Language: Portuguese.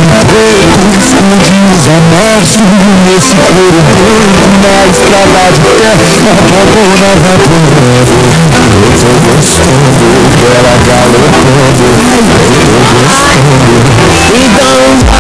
Becos, fundinhos amarsos nesse couro branco na estrada de terra, abandona vaporando. Eu tô gostando dela galopando, eu tô gostando. Então